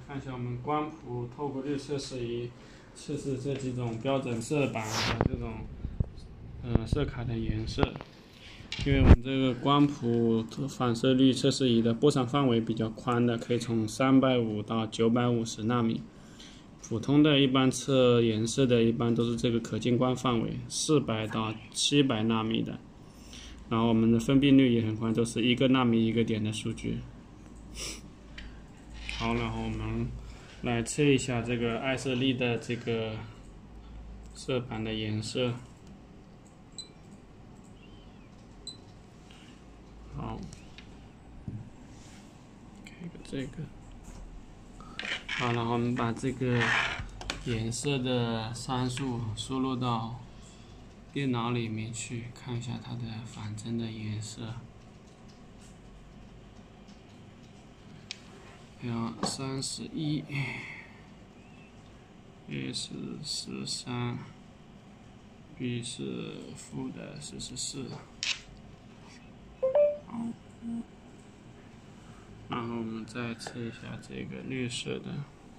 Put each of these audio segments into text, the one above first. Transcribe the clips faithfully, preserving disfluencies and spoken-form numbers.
看一下我们光谱透过率测试仪测试这几种标准色板和这种嗯色卡的颜色。因为我们这个光谱反射率测试仪的波长范围比较宽的，可以从三百五到九百五十纳米。普通的一般测颜色的，一般都是这个可见光范围四百到七百纳米的。然后我们的分辨率也很宽，都是一个纳米一个点的数据。好，然后我们来测一下这个爱色丽的这个色板的颜色。好，开个这个。好，然后我们把这个颜色的参数输入到电脑里面去，看一下它的反针的颜色。有三十一 ，S 十三 ，B 是负的四十四。好，然后我们再测一下这个绿色的。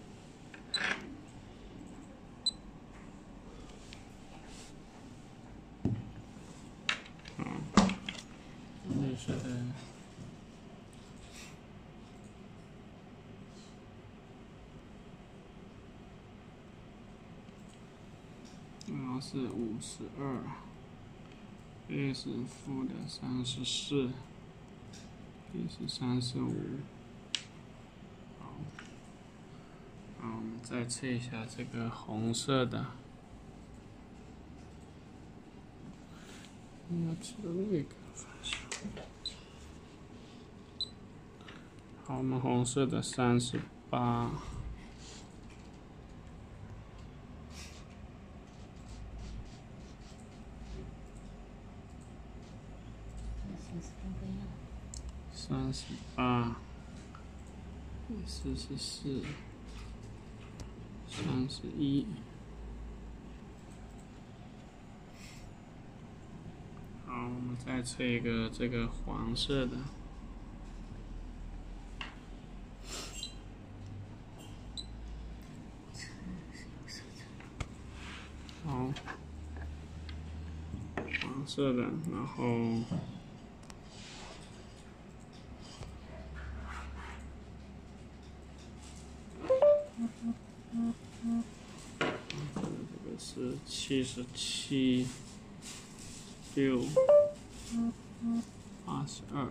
好，绿色的。然后是五十二 ，A 是负的三十四 ，B 是三十五。好，然后我们再测一下这个红色的，要测那个方向。好，我们红色的三十八。三十八，四十四，三十一。好，我们再测一个这个黄色的。好，黄色的，然后。这个是七十七六八十二。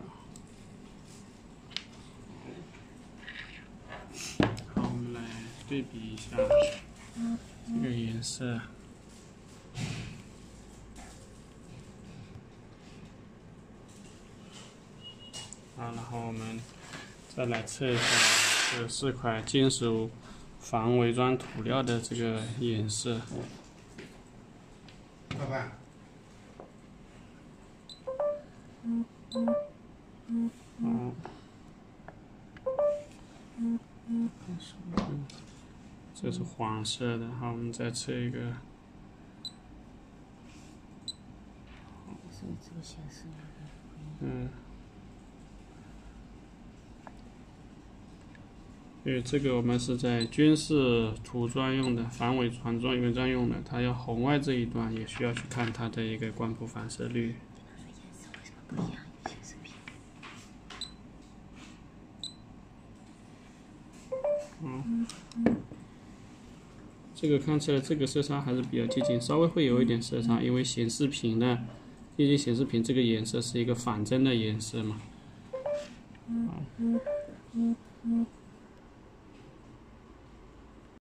好，我们来对比一下这个颜色。好，然后我们再来测一下这四块金属防伪装涂料的这个颜色。 老板。 好。这是黄色的，好，我们再测一个。嗯。因为这个我们是在军事涂装用的，防伪船装原装用的，它要红外这一端也需要去看它的一个光谱反射率。嗯，这个看起来这个色差还是比较接近，稍微会有一点色差，因为显示屏的，毕竟显示屏这个颜色是一个反针的颜色嘛。好。